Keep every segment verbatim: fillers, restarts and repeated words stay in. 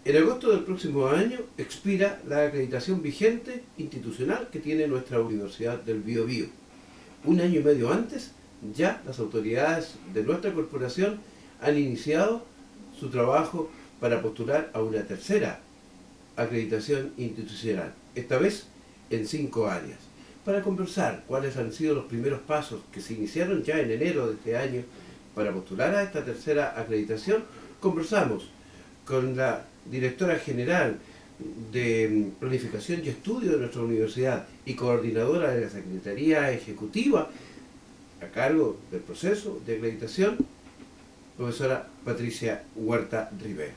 En agosto del próximo año expira la acreditación vigente institucional que tiene nuestra Universidad del Biobío. Un año y medio antes, ya las autoridades de nuestra corporación han iniciado su trabajo para postular a una tercera acreditación institucional, esta vez en cinco áreas, para conversar cuáles han sido los primeros pasos que se iniciaron ya en enero de este año para postular a esta tercera acreditación. Conversamos con la directora general de Planificación y Estudio de nuestra universidad y coordinadora de la Secretaría Ejecutiva a cargo del proceso de acreditación, profesora Patricia Huerta Riveros.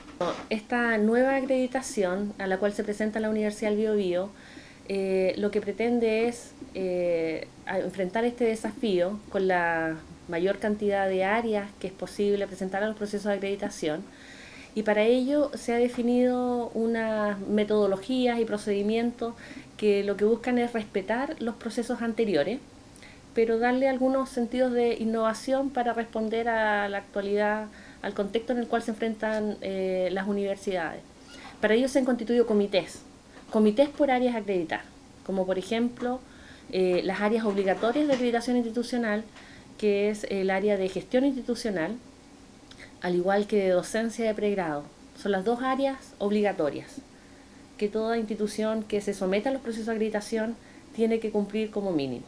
Esta nueva acreditación a la cual se presenta la Universidad del Biobío eh, lo que pretende es eh, enfrentar este desafío con la mayor cantidad de áreas que es posible presentar a los procesos de acreditación, y para ello se ha definido unas metodologías y procedimientos que lo que buscan es respetar los procesos anteriores, pero darle algunos sentidos de innovación para responder a la actualidad, al contexto en el cual se enfrentan eh, las universidades. Para ello se han constituido comités, comités por áreas a acreditar, como por ejemplo eh, las áreas obligatorias de acreditación institucional, que es el área de gestión institucional, al igual que de docencia de pregrado. Son las dos áreas obligatorias que toda institución que se someta a los procesos de acreditación tiene que cumplir como mínimo.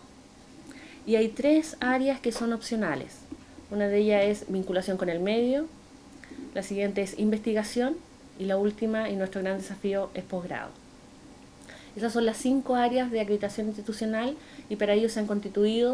Y hay tres áreas que son opcionales. Una de ellas es vinculación con el medio, la siguiente es investigación y la última y nuestro gran desafío es posgrado. Esas son las cinco áreas de acreditación institucional y para ello se han constituido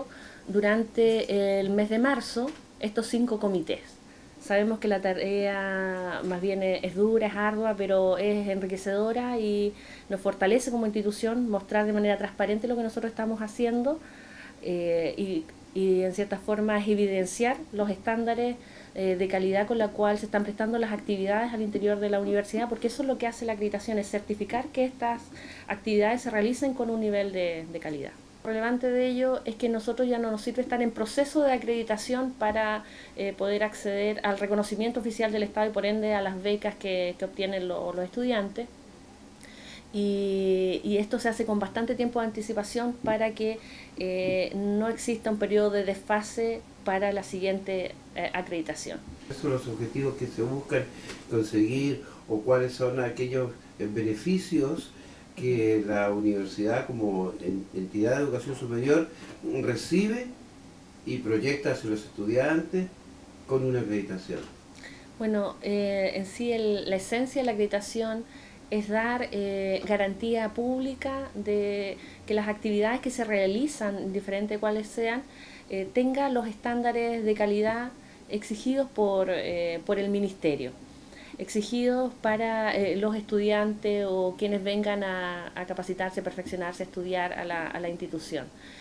durante el mes de marzo estos cinco comités. Sabemos que la tarea más bien es dura, es ardua, pero es enriquecedora y nos fortalece como institución mostrar de manera transparente lo que nosotros estamos haciendo eh, y, y en cierta forma es evidenciar los estándares eh, de calidad con la cual se están prestando las actividades al interior de la universidad, porque eso es lo que hace la acreditación, es certificar que estas actividades se realicen con un nivel de, de calidad. Lo relevante de ello es que nosotros ya no nos sirve estar en proceso de acreditación para eh, poder acceder al reconocimiento oficial del Estado y por ende a las becas que, que obtienen lo, los estudiantes. Y, y esto se hace con bastante tiempo de anticipación para que eh, no exista un periodo de desfase para la siguiente eh, acreditación. ¿Cuáles son los objetivos que se buscan conseguir o cuáles son aquellos beneficios que la universidad como entidad de educación superior recibe y proyecta hacia los estudiantes con una acreditación? Bueno, eh, en sí el, la esencia de la acreditación es dar eh, garantía pública de que las actividades que se realizan, indiferente cuáles sean, eh, tengan los estándares de calidad exigidos por, eh, por el Ministerio, exigidos para eh, los estudiantes o quienes vengan a, a capacitarse, perfeccionarse, a estudiar a la, a la institución.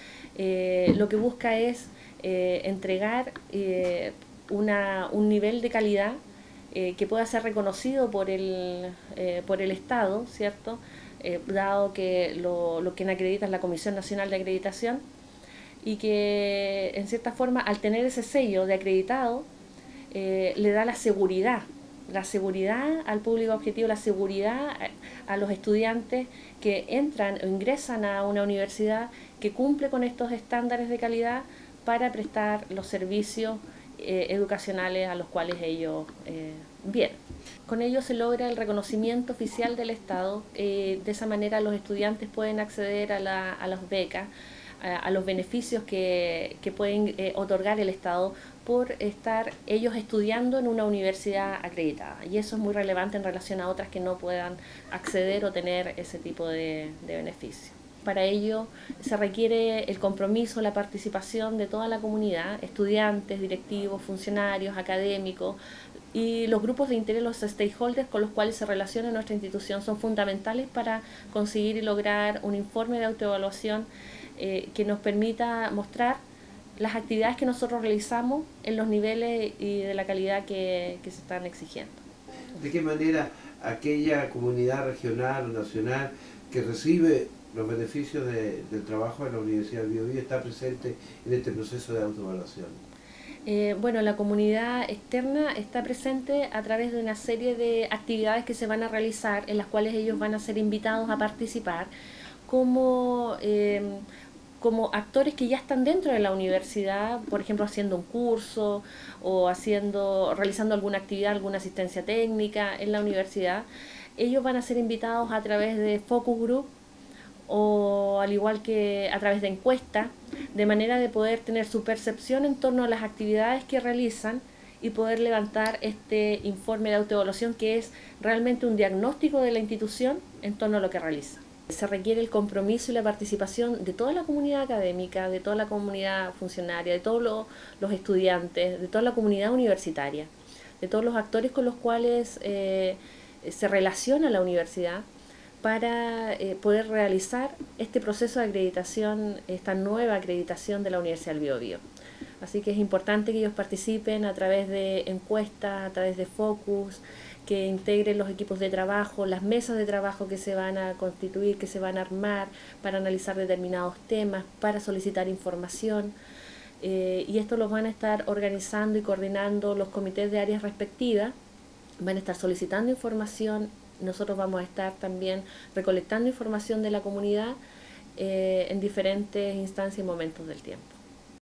Eh, lo que busca es eh, entregar eh, una, un nivel de calidad eh, que pueda ser reconocido por el, eh, por el Estado, ¿cierto? Eh, dado que lo, lo que acredita es la Comisión Nacional de Acreditación, y que en cierta forma al tener ese sello de acreditado eh, le da la seguridad la seguridad al público objetivo, la seguridad a los estudiantes que entran o ingresan a una universidad que cumple con estos estándares de calidad para prestar los servicios eh, educacionales a los cuales ellos eh, vienen. Con ello se logra el reconocimiento oficial del Estado, eh, de esa manera los estudiantes pueden acceder a, la, a las becas, a, a los beneficios que, que pueden eh, otorgar el Estado por estar ellos estudiando en una universidad acreditada, y eso es muy relevante en relación a otras que no puedan acceder o tener ese tipo de, de beneficio. Para ello se requiere el compromiso, la participación de toda la comunidad, estudiantes, directivos, funcionarios, académicos y los grupos de interés, los stakeholders con los cuales se relaciona nuestra institución son fundamentales para conseguir y lograr un informe de autoevaluación eh, que nos permita mostrar las actividades que nosotros realizamos en los niveles y de la calidad que, que se están exigiendo. ¿De qué manera aquella comunidad regional o nacional que recibe los beneficios de, del trabajo de la Universidad del Biobío está presente en este proceso de autoevaluación? Eh, bueno, la comunidad externa está presente a través de una serie de actividades que se van a realizar, en las cuales ellos van a ser invitados a participar como, eh, como actores que ya están dentro de la universidad, por ejemplo, haciendo un curso o haciendo, realizando alguna actividad, alguna asistencia técnica en la universidad. Ellos van a ser invitados a través de focus group o al igual que a través de encuestas, de manera de poder tener su percepción en torno a las actividades que realizan y poder levantar este informe de autoevaluación, que es realmente un diagnóstico de la institución en torno a lo que realiza. Se requiere el compromiso y la participación de toda la comunidad académica, de toda la comunidad funcionaria, de todos los, los estudiantes, de toda la comunidad universitaria, de todos los actores con los cuales eh, se relaciona la universidad, para eh, poder realizar este proceso de acreditación, esta nueva acreditación de la Universidad del Biobío. Así que es importante que ellos participen a través de encuestas, a través de focus, que integren los equipos de trabajo, las mesas de trabajo que se van a constituir, que se van a armar para analizar determinados temas, para solicitar información. Eh, y esto lo van a estar organizando y coordinando los comités de áreas respectivas, van a estar solicitando información. Nosotros vamos a estar también recolectando información de la comunidad eh, en diferentes instancias y momentos del tiempo.